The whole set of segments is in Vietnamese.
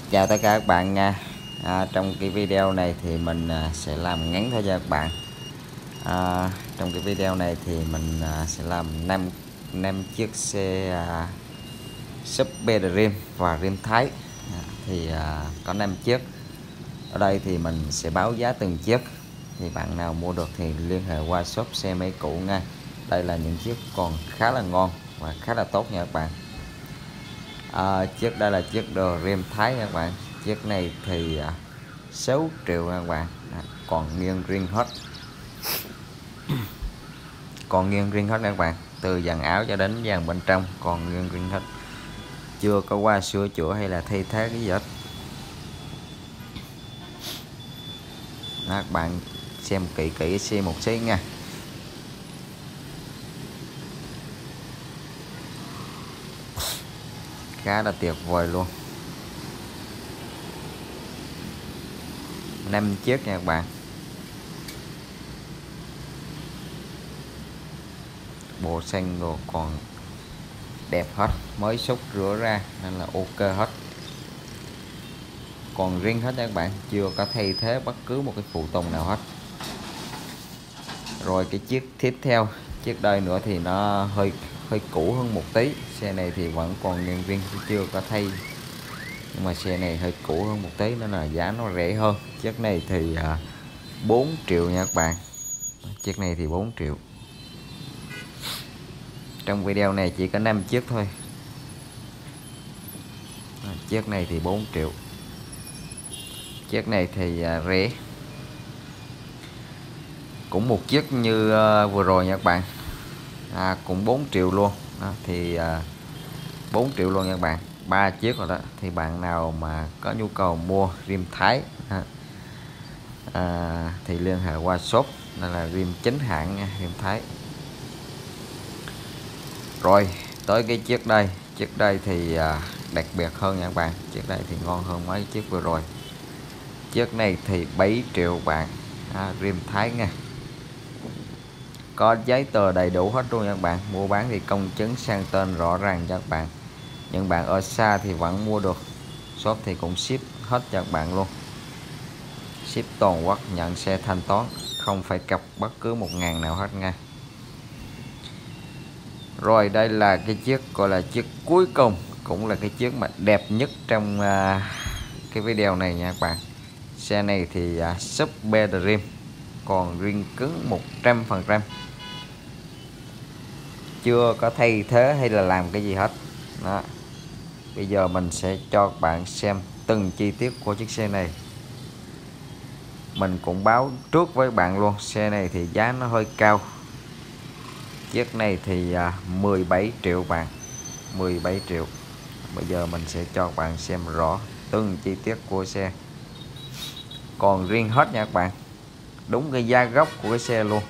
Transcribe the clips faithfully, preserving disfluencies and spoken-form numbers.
Chào tất cả các bạn nha. à, Trong cái video này thì mình à, sẽ làm ngắn thôi cho các bạn. à, Trong cái video này thì mình à, sẽ làm năm năm chiếc xe à, Super Dream và Dream Thái. à, Thì à, có năm chiếc. Ở đây thì mình sẽ báo giá từng chiếc. Thì bạn nào mua được thì liên hệ qua shop xe máy cũ nha. Đây là những chiếc còn khá là ngon và khá là tốt nha các bạn. à, Chiếc đây là chiếc Dream Thái nha các bạn. Chiếc này thì à, sáu triệu nha các bạn. à, còn nghiêng riêng hết còn nghiêng riêng hết nha các bạn, từ dàn áo cho đến dàn bên trong còn nghiêng riêng hết, chưa có qua sửa chữa hay là thay thế cái gì hết. Đó, các bạn xem kỹ kỹ xe một xí nha. Khá là tuyệt vời luôn. Năm chiếc nha các bạn. Bộ xanh rồi còn đẹp hết, mới xúc rửa ra nên là ok hết, còn riêng hết nha các bạn, chưa có thay thế bất cứ một cái phụ tùng nào hết. Rồi cái chiếc tiếp theo, chiếc đây nữa thì nó hơi hơi cũ hơn một tí. Xe này thì vẫn còn nguyên riêng, chưa có thay, nhưng mà xe này hơi cũ hơn một tí nên là giá nó rẻ hơn. Chiếc này thì à, bốn triệu nha các bạn. Chiếc này thì bốn triệu. Trong video này chỉ có năm chiếc thôi. à, Chiếc này thì bốn triệu. Chiếc này thì à, rẻ, cũng một chiếc như uh, vừa rồi nha các bạn. à, Cũng bốn triệu luôn. Đó, thì à, bốn triệu luôn nha các bạn, ba chiếc rồi đó. Thì bạn nào mà có nhu cầu mua Dream Thái à, à, thì liên hệ qua shop, đây là Dream chính hãng nha, Dream Thái. Rồi tới cái chiếc đây, chiếc đây thì à, đặc biệt hơn nha các bạn. Chiếc đây thì ngon hơn mấy chiếc vừa rồi. Chiếc này thì bảy triệu bạn. à, Dream Thái nha, có giấy tờ đầy đủ hết luôn nha các bạn. Mua bán thì công chứng sang tên rõ ràng cho các bạn. Những bạn ở xa thì vẫn mua được, shop thì cũng ship hết cho các bạn luôn, ship toàn quốc, nhận xe thanh toán, không phải cọc bất cứ một ngàn nào hết nha. Rồi đây là cái chiếc gọi là chiếc cuối cùng, cũng là cái chiếc mà đẹp nhất trong uh, cái video này nha các bạn. Xe này thì uh, Super Dream, còn riêng cứng một trăm phần trăm, chưa có thay thế hay là làm cái gì hết. Đó. Bây giờ mình sẽ cho các bạn xem từng chi tiết của chiếc xe này. Mình cũng báo trước với bạn luôn, xe này thì giá nó hơi cao. Chiếc này thì à, mười bảy triệu bạn, mười bảy triệu. Bây giờ mình sẽ cho các bạn xem rõ từng chi tiết của xe, còn riêng hết nha các bạn, đúng cái giá gốc của cái xe luôn.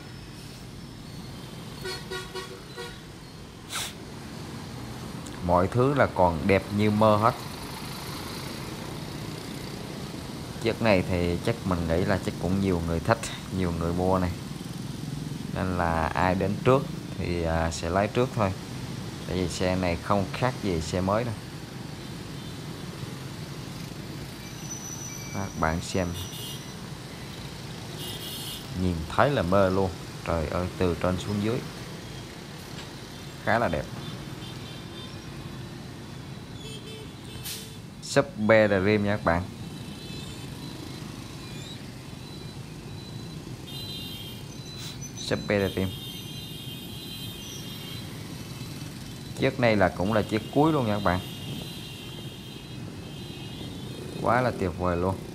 Mọi thứ là còn đẹp như mơ hết. Chiếc này thì chắc mình nghĩ là chắc cũng nhiều người thích, nhiều người mua này, nên là ai đến trước thì à, sẽ lấy trước thôi. Tại vì xe này không khác gì xe mới đâu. Các bạn xem, nhìn thấy là mơ luôn. Trời ơi, từ trên xuống dưới khá là đẹp. Super Dream nha các bạn. Super Dream. Chiếc này là cũng là chiếc cuối luôn nha các bạn, quá là tuyệt vời luôn.